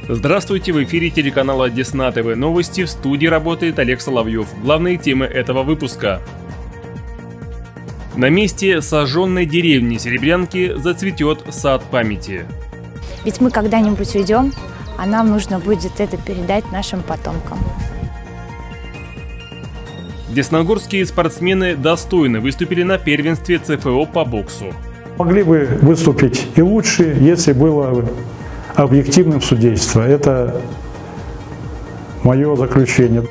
Здравствуйте, в эфире телеканала Десна ТВ новости, в студии работает Олег Соловьев. Главные темы этого выпуска. На месте сожженной деревни Серебрянки зацветет сад памяти. Ведь мы когда-нибудь уйдем, а нам нужно будет это передать нашим потомкам. Десногорские спортсмены достойно выступили на первенстве ЦФО по боксу. Могли бы выступить и лучше, если было объективным судейство. Это мое заключение.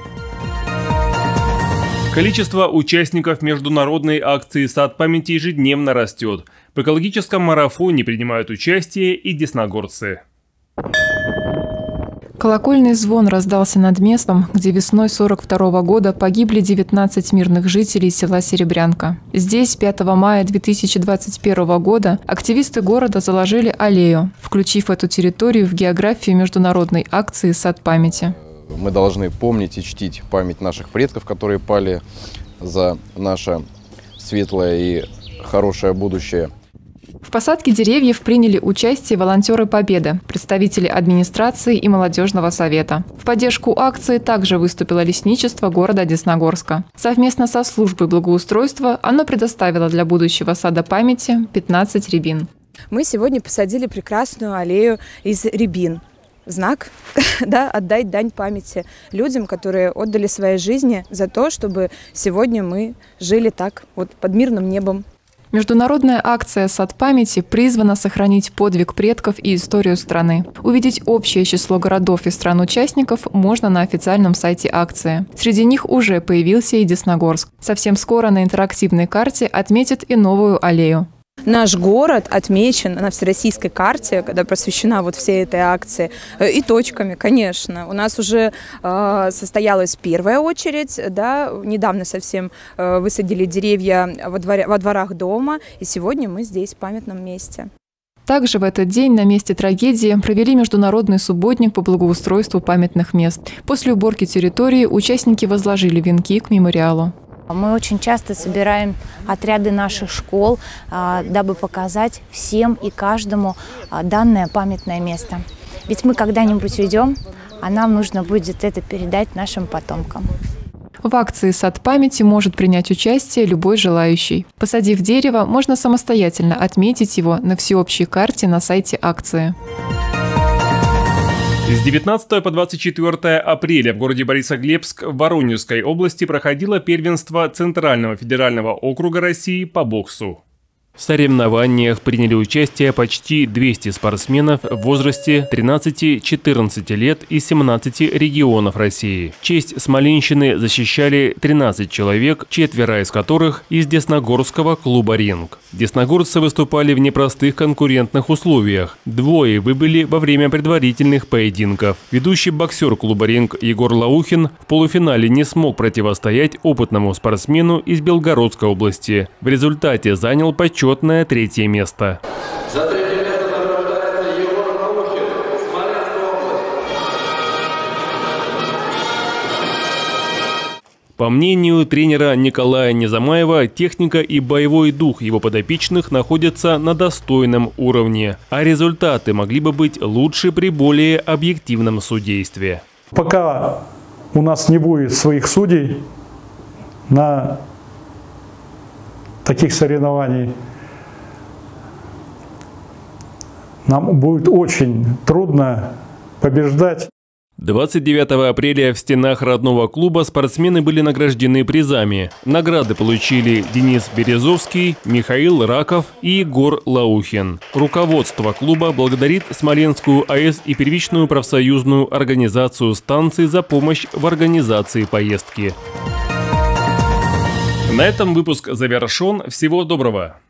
Количество участников международной акции «Сад памяти» ежедневно растет. В экологическом марафоне принимают участие и десногорцы. Колокольный звон раздался над местом, где весной 1942 года погибли 19 мирных жителей села Серебрянка. Здесь 5 мая 2021 года активисты города заложили аллею, включив эту территорию в географию международной акции «Сад памяти». Мы должны помнить и чтить память наших предков, которые пали за наше светлое и хорошее будущее. В посадке деревьев приняли участие волонтеры Победы, представители администрации и молодежного совета. В поддержку акции также выступило лесничество города Десногорска. Совместно со службой благоустройства оно предоставило для будущего сада памяти 15 рябин. Мы сегодня посадили прекрасную аллею из рябин. Знак, да, отдать дань памяти людям, которые отдали свои жизни за то, чтобы сегодня мы жили так, вот под мирным небом. Международная акция «Сад памяти» призвана сохранить подвиг предков и историю страны. Увидеть общее число городов и стран-участников можно на официальном сайте акции. Среди них уже появился и Десногорск. Совсем скоро на интерактивной карте отметят и новую аллею. Наш город отмечен на всероссийской карте, когда посвящена вот всей этой акции, и точками, конечно. У нас уже состоялась первая очередь, да, недавно совсем высадили деревья во дворах дома, и сегодня мы здесь, в памятном месте. Также в этот день на месте трагедии провели международный субботник по благоустройству памятных мест. После уборки территории участники возложили венки к мемориалу. Мы очень часто собираем отряды наших школ, дабы показать всем и каждому данное памятное место. Ведь мы когда-нибудь уйдем, а нам нужно будет это передать нашим потомкам. В акции «Сад памяти» может принять участие любой желающий. Посадив дерево, можно самостоятельно отметить его на всеобщей карте на сайте акции. С 19 по 24 апреля в городе Борисоглебск в Воронежской области проходило первенство Центрального федерального округа России по боксу. В соревнованиях приняли участие почти 200 спортсменов в возрасте 13-14 лет из 17 регионов России. Честь Смоленщины защищали 13 человек, 4 из которых из Десногорского клуба «Ринг». Десногорцы выступали в непростых конкурентных условиях. 2 выбыли во время предварительных поединков. Ведущий боксер клуба «Ринг» Егор Лаухин в полуфинале не смог противостоять опытному спортсмену из Белгородской области. В результате занял почетное 3-е место. За 3-е место награждается Егор Лаухин, Смоленская область. По мнению тренера Николая Незамаева, техника и боевой дух его подопечных находятся на достойном уровне, а результаты могли бы быть лучше при более объективном судействе. Пока у нас не будет своих судей на таких соревнованиях, нам будет очень трудно побеждать. 29 апреля в стенах родного клуба спортсмены были награждены призами. Награды получили Денис Березовский, Михаил Раков и Егор Лаухин. Руководство клуба благодарит Смоленскую АЭС и первичную профсоюзную организацию станций за помощь в организации поездки. На этом выпуск завершен. Всего доброго!